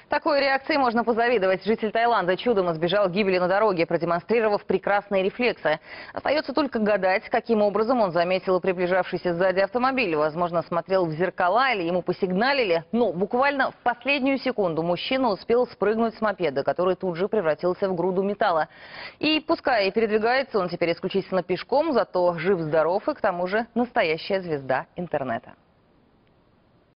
Такой реакции можно позавидовать. Житель Таиланда чудом избежал гибели на дороге, продемонстрировав прекрасные рефлексы. Остается только гадать, каким образом он заметил приближавшийся сзади автомобиль. Возможно, смотрел в зеркала или ему посигналили. Но буквально в последнюю секунду мужчина успел спрыгнуть с мопеда, который тут же превратился в груду металла. И пускай и передвигается он теперь исключительно пешком, зато жив-здоров и к тому же настоящая звезда интернета.